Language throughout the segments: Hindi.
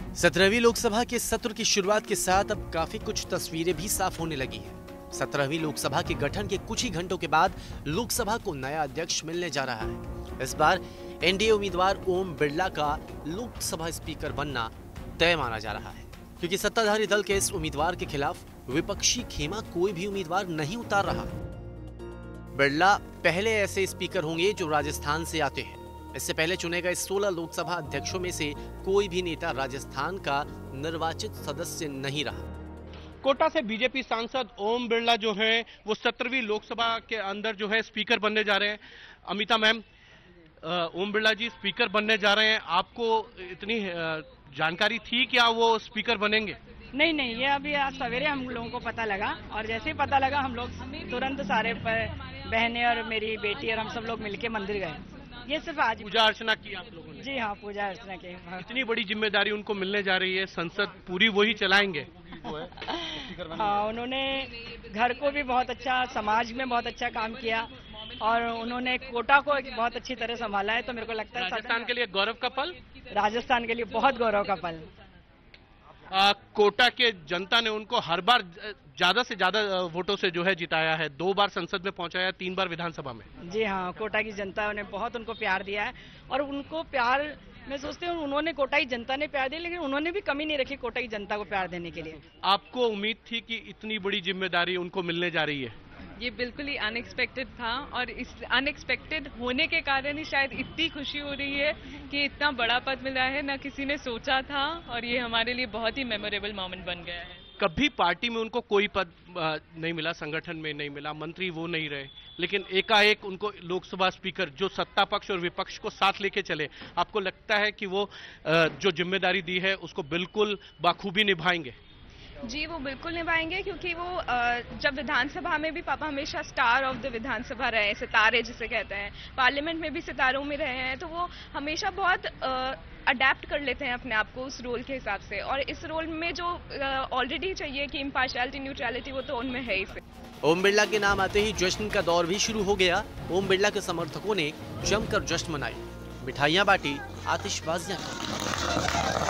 17वीं लोकसभा के सत्र की शुरुआत के साथ अब काफी कुछ तस्वीरें भी साफ होने लगी हैं। 17वीं लोकसभा के गठन के कुछ ही घंटों के बाद लोकसभा को नया अध्यक्ष मिलने जा रहा है। इस बार एनडीए उम्मीदवार ओम बिरला का लोकसभा स्पीकर बनना तय माना जा रहा है, क्योंकि सत्ताधारी दल के इस उम्मीदवार के खिलाफ विपक्षी खेमा कोई भी उम्मीदवार नहीं उतार रहा। बिरला पहले ऐसे स्पीकर होंगे जो राजस्थान से आते हैं। इससे पहले चुने गए 16 लोकसभा अध्यक्षों में से कोई भी नेता राजस्थान का निर्वाचित सदस्य नहीं रहा। कोटा से बीजेपी सांसद ओम बिरला जो हैं वो 17वीं लोकसभा के अंदर जो है स्पीकर बनने जा रहे हैं। अमिता मैम, ओम बिरला जी स्पीकर बनने जा रहे हैं, आपको इतनी जानकारी थी क्या वो स्पीकर बनेंगे? नहीं, ये अभी आज सवेरे हम लोगों को पता लगा और जैसे ही पता लगा हम लोग तुरंत सारे बहनें और मेरी बेटी और हम सब लोग मिलके मंदिर गए। ये सिर्फ आज पूजा अर्चना की आप लोगों ने? जी हाँ, पूजा अर्चना की। इतनी बड़ी जिम्मेदारी उनको मिलने जा रही है, संसद पूरी वही चलाएंगे? हाँ, उन्होंने घर को भी बहुत अच्छा, समाज में बहुत अच्छा काम किया और उन्होंने कोटा को बहुत अच्छी तरह संभाला है। तो मेरे को लगता है राजस्थान के लिए गौरव का पल, राजस्थान के लिए बहुत गौरव का पल। कोटा के जनता ने उनको हर बार ज्यादा से ज्यादा वोटों से जो है जिताया है। 2 बार संसद में पहुंचाया, 3 बार विधानसभा में। जी हाँ, कोटा की जनता ने बहुत उनको प्यार दिया है और उनको प्यार, मैं सोचती हूँ उन्होंने कोटाई जनता ने प्यार दिया, लेकिन उन्होंने भी कमी नहीं रखी कोटाई जनता को प्यार देने के लिए। आपको उम्मीद थी कि इतनी बड़ी जिम्मेदारी उनको मिलने जा रही है? ये बिल्कुल ही अनएक्सपेक्टेड था और इस अनएक्सपेक्टेड होने के कारण ही शायद इतनी खुशी हो रही है कि इतना बड़ा पद मिला है, ना किसी ने सोचा था और ये हमारे लिए बहुत ही मेमोरेबल मोमेंट बन गया है। कभी पार्टी में उनको कोई पद नहीं मिला, संगठन में नहीं मिला, मंत्री वो नहीं रहे, लेकिन एकाएक उनको लोकसभा स्पीकर जो सत्ता पक्ष और विपक्ष को साथ लेके चले, आपको लगता है कि वो जो जिम्मेदारी दी है उसको बिल्कुल बाखूबी निभाएंगे? जी, वो बिल्कुल निभाएंगे, क्योंकि वो जब विधानसभा में भी पापा हमेशा स्टार ऑफ द विधानसभा रहे हैं, सितारे जिसे कहते हैं, पार्लियामेंट में भी सितारों में रहे हैं, तो वो हमेशा बहुत अडेप्ट कर लेते हैं अपने आप को उस रोल के हिसाब से। और इस रोल में जो ऑलरेडी चाहिए कि इम्पार्शियलिटी, न्यूट्रलिटी, वो तो उनमें है ही। ओम बिरला के नाम आते ही जश्न का दौर भी शुरू हो गया। ओम बिरला के समर्थकों ने जमकर जश्न मनाई, मिठाइयां बांटी, आतिशबाजियां की।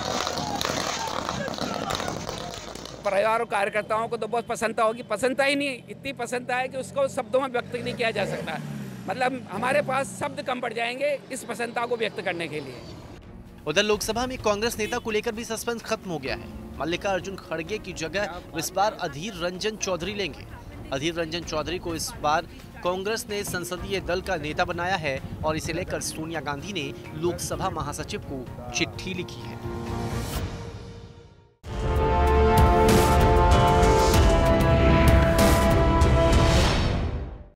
परिवार और कार्यकर्ताओं को तो बहुत प्रसन्नता होगी, प्रसन्नता ही नहीं, इतनी प्रसन्नता है कि उसको शब्दों में व्यक्त नहीं किया जा सकता। मतलब हमारे पास शब्द कम पड़ जाएंगे इस प्रसन्नता को व्यक्त करने के लिए। उधर लोकसभा में कांग्रेस नेता को लेकर भी सस्पेंस खत्म हो गया है। मल्लिकार्जुन खड़गे की जगह इस बार अधीर रंजन चौधरी लेंगे। अधीर रंजन चौधरी को इस बार कांग्रेस ने संसदीय दल का नेता बनाया है और इसे लेकर सोनिया गांधी ने लोकसभा महासचिव को चिट्ठी लिखी है।